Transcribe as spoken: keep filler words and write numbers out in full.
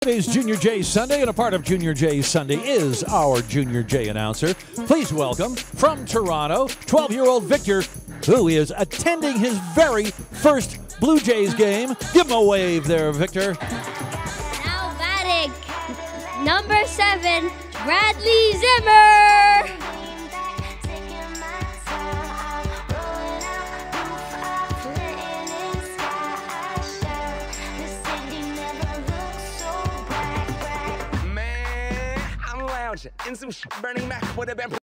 It is Junior J Sunday, and a part of Junior J Sunday is our Junior J announcer. Please welcome, from Toronto, twelve-year-old Victor, who is attending his very first Blue Jays game. Give him a wave there, Victor. Now batting, number seven, Bradley Zimmer. In some sh burning back would have been